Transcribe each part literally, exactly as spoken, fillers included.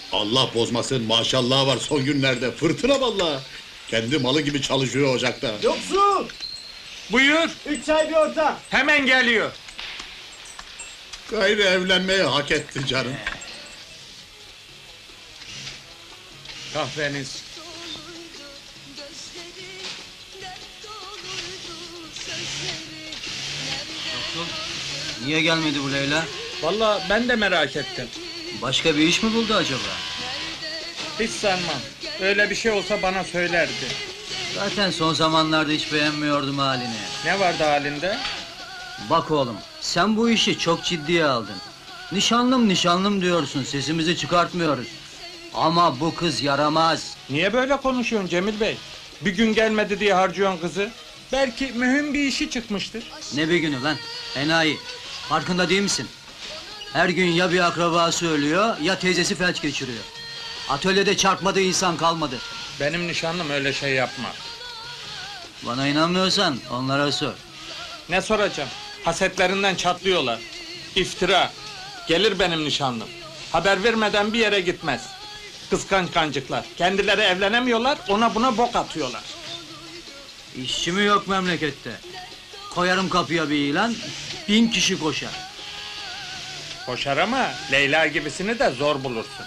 Allah bozmasın, maşallah var son günlerde, fırtına vallahi. Kendi malı gibi çalışıyor ocakta. Yoksul! Buyur, Üç çay bir orta. hemen geliyor. Gayrı evlenmeyi hak etti canım. Kahveniz. Niye gelmedi bu Leyla? Vallahi ben de merak ettim. Başka bir iş mi buldu acaba? Hiç sanmam. Öyle bir şey olsa bana söylerdi. Zaten son zamanlarda hiç beğenmiyordum halini. Ne vardı halinde? Bak oğlum, sen bu işi çok ciddiye aldın. Nişanlım nişanlım diyorsun, sesimizi çıkartmıyoruz. Ama bu kız yaramaz. Niye böyle konuşuyorsun Cemil Bey? Bir gün gelmedi diye harcıyorsun kızı. Belki mühim bir işi çıkmıştır. Ne bir günü lan, enayi. Farkında değil misin? Her gün ya bir akrabası ölüyor, ya teyzesi felç geçiriyor. Atölyede çarpmadığı insan kalmadı. Benim nişanlım öyle şey yapmaz. Bana inanmıyorsan onlara sor. Ne soracağım? Hasetlerinden çatlıyorlar. İftira. Gelir benim nişanlım. Haber vermeden bir yere gitmez. Kıskanç kancıklar. Kendileri evlenemiyorlar, ona buna bok atıyorlar. İşçi mi yok memlekette? Koyarım kapıya bir ilan, bin kişi koşar. Koşar ama Leyla gibisini de zor bulursun.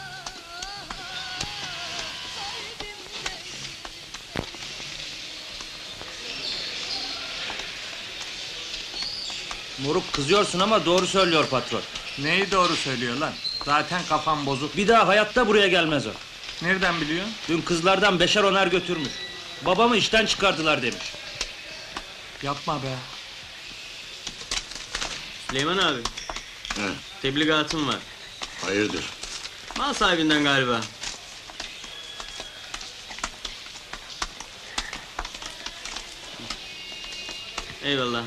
Moruk kızıyorsun ama doğru söylüyor patron. Neyi doğru söylüyor lan? Zaten kafam bozuk. Bir daha hayatta buraya gelmez o. Nereden biliyorsun? Dün kızlardan beşer onar götürmüş. Babamı işten çıkardılar demiş. Yapma be. Süleyman abi, He, tebligatım var. hayırdır? Mal sahibinden galiba. Eyvallah.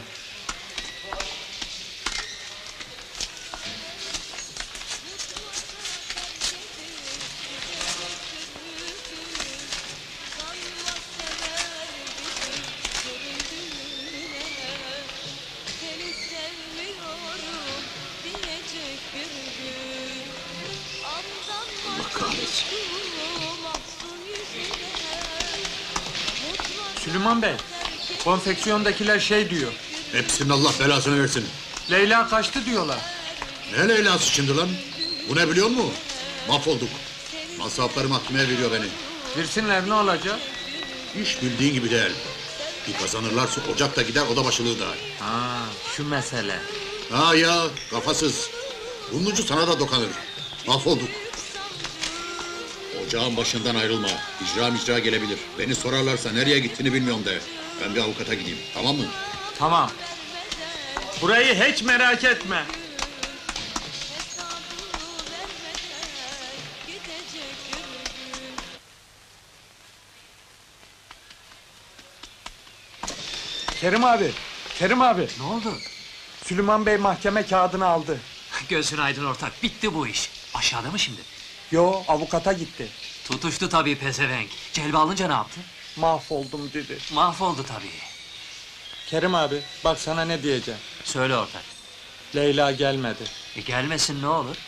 Allah kahretsin. Süleyman Bey, konfeksiyondakiler şey diyor. Hepsinin Allah belasını versin. Leyla kaçtı diyorlar. Ne Leyla'sı şimdi lan? Bu ne biliyor musun? Mahvolduk. Masrafları mahkemeye veriyor beni. Versinler ne olacak? İş bildiğin gibi değil. Bir kazanırlarsa ocak da gider, oda başılığı da. Ha, şu mesele. Ha ya, kafasız. Bunun ucu sana da dokanır. Mahvolduk. Ocağın başından ayrılma. İcra micra gelebilir. Beni sorarlarsa nereye gittiğini bilmiyorum de. Ben bir avukata gideyim, tamam mı? Tamam. Burayı hiç merak etme. Kerim abi, Kerim abi. Ne oldu? Süleyman Bey mahkeme kağıdını aldı. Gözün aydın ortak, bitti bu iş. Aşağıda mı şimdi? Yo, avukata gitti. Tutuştu tabii pezevenk. Celbe alınca ne yaptı? Mahvoldum dedi. Mahvoldu tabii. Kerim abi, bak sana ne diyeceğim. Söyle ortak. Leyla gelmedi. E gelmesin ne olur?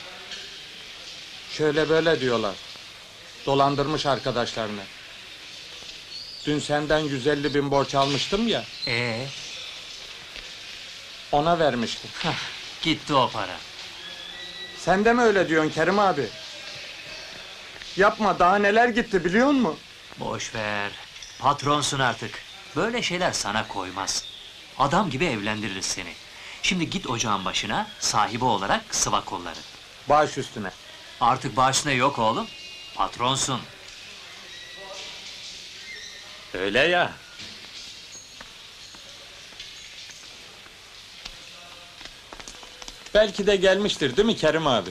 Şöyle böyle diyorlar. Dolandırmış arkadaşlarını. Dün senden yüz elli bin borç almıştım ya, Ee, ona vermiştim. gitti o para. Sen de mi öyle diyorsun Kerim abi? Yapma, daha neler gitti biliyor musun? Boş ver. Patronsun artık. Böyle şeyler sana koymaz. Adam gibi evlendiririz seni. Şimdi git ocağın başına, sahibi olarak sıva kolları. Baş üstüne. Artık başına yok oğlum. Patronsun. Öyle ya. Belki de gelmiştir değil mi Kerim abi?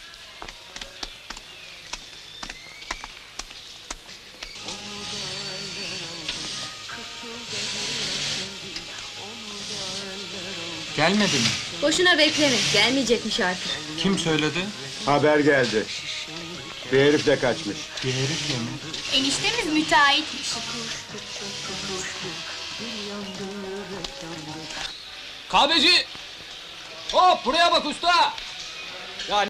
Gelmedi mi? Boşuna bekleme, gelmeyecekmiş artık. Kim söyledi? Haber geldi. Bir herif de kaçmış. Bir herifle mi? Eniştemiz müteahhitmiş. Kahveci! Hop buraya bak usta!